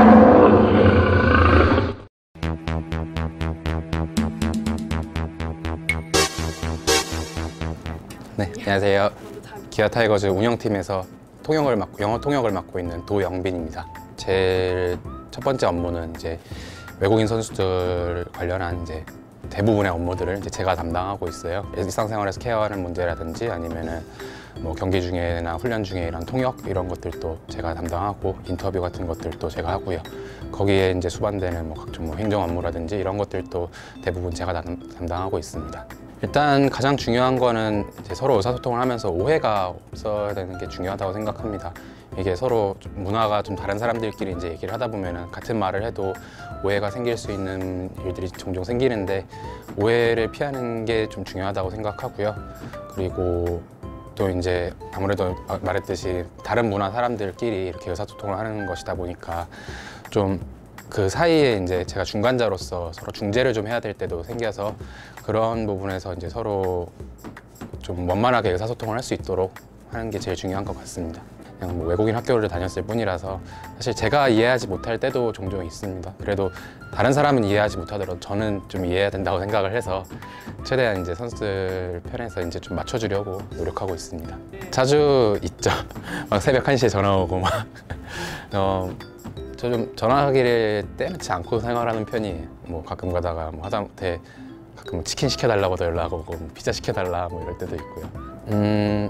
네, 안녕하세요. 기아 타이거즈 운영팀에서 영어 통역을 맡고 있는 도영빈입니다. 제일 첫 번째 업무는 이제 외국인 선수들 관련한 이제 대부분의 업무들을 이제 제가 담당하고 있어요. 일상생활에서 케어하는 문제라든지 아니면은 뭐 경기 중에나 훈련 중에 이런 통역 이런 것들도 제가 담당하고 인터뷰 같은 것들도 제가 하고요. 거기에 이제 수반되는 뭐 각종 뭐 행정 업무라든지 이런 것들도 대부분 제가 담당하고 있습니다. 일단 가장 중요한 거는 이제 서로 의사소통을 하면서 오해가 없어야 되는 게 중요하다고 생각합니다. 이게 서로 문화가 좀 다른 사람들끼리 이제 얘기를 하다 보면은 같은 말을 해도 오해가 생길 수 있는 일들이 종종 생기는데 오해를 피하는 게 좀 중요하다고 생각하고요. 그리고 또 이제 아무래도 말했듯이 다른 문화 사람들끼리 이렇게 의사소통을 하는 것이다 보니까 좀 그 사이에 이제 제가 중간자로서 서로 중재를 좀 해야 될 때도 생겨서 그런 부분에서 이제 서로 좀 원만하게 의사소통을 할 수 있도록 하는 게 제일 중요한 것 같습니다. 그냥 뭐 외국인 학교를 다녔을 뿐이라서 사실 제가 이해하지 못할 때도 종종 있습니다. 그래도 다른 사람은 이해하지 못하더라도 저는 좀 이해해야 된다고 생각을 해서 최대한 이제 선수들 편에서 이제 좀 맞춰주려고 노력하고 있습니다. 자주 있죠. 막 새벽 1시에 전화 오고 막 저 좀 전화하기를 떼놓지 않고 생활하는 편이에요. 뭐 가끔 가다가 뭐 하다못해 가끔 치킨 시켜달라고도 연락 오고 뭐 피자 시켜달라 뭐 이럴 때도 있고요.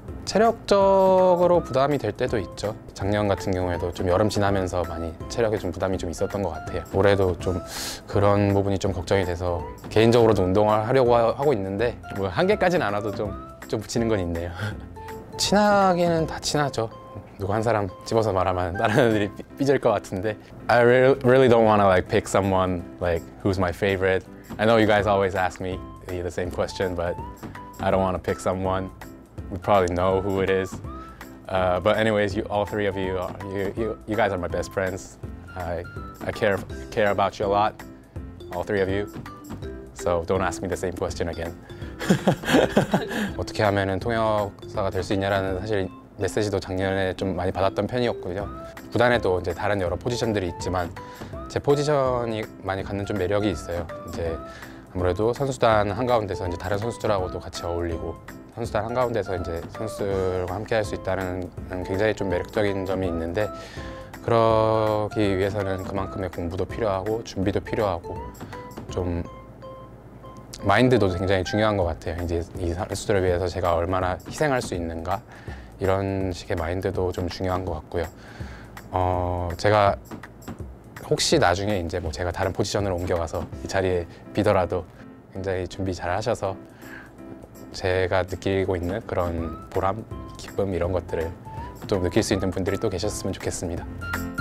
체력적으로 부담이 될 때도 있죠. 작년 같은 경우에도 좀 여름 지나면서 많이 체력에 좀 부담이 좀 있었던 것 같아요. 올해도 좀 그런 부분이 좀 걱정이 돼서 개인적으로도 운동을 하려고 하고 있는데 뭐 한계까지는 안 와도 좀 붙이는 건 있네요. 친하기는 다 친하죠. 누구 한 사람 집어서 말하면 다른 애들이 삐질 것 같은데 I really don't want to like pick someone like who's my favorite. I know you guys always ask me the same question, but I don't want to pick someone. We probably know who it is. But anyways, all three of you, you guys are my best friends. I care about you a lot, all three of you. So don't ask me the same question again. 어떻게 하면은 통역사가 될 수 있냐라는 사실 메시지도 작년에 좀 많이 받았던 편이었고요. 구단에도 이제 다른 여러 포지션들이 있지만 제 포지션이 많이 갖는 좀 매력이 있어요. 이제 아무래도 선수단 한가운데서 이제 다른 선수들하고도 같이 어울리고 선수단 한가운데서 이제 선수들과 함께 할 수 있다는 굉장히 좀 매력적인 점이 있는데 그러기 위해서는 그만큼의 공부도 필요하고 준비도 필요하고 좀 마인드도 굉장히 중요한 것 같아요. 이제 이 선수들을 위해서 제가 얼마나 희생할 수 있는가 이런 식의 마인드도 좀 중요한 것 같고요. 제가 혹시 나중에 이제 뭐 제가 다른 포지션으로 옮겨가서 이 자리에 비더라도 굉장히 준비 잘 하셔서 제가 느끼고 있는 그런 보람, 기쁨 이런 것들을 좀 느낄 수 있는 분들이 또 계셨으면 좋겠습니다.